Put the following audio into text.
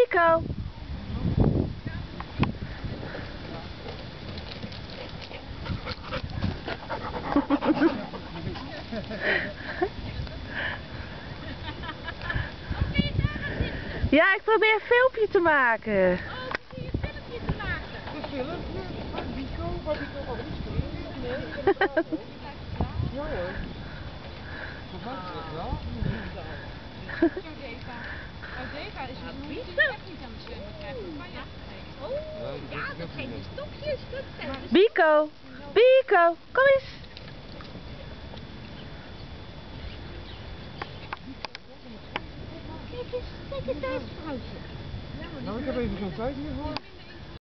Bico! Ja, ik probeer een filmpje te maken. Oh, ik probeer een filmpje te maken. Een filmpje? Van Bico? Van Bico mag iets springen? Nee, ik heb het wel. Ja hoor. Voor mij is het wel. Odeka is dus echt niet aan het zwemmen krijgen. Kan je? Oh, ja, dat geeft die stokjes. Bico! Bico! Kom eens! Kijk eens daar, vrouwtje. Nou, ik heb even geen tijd hiervoor.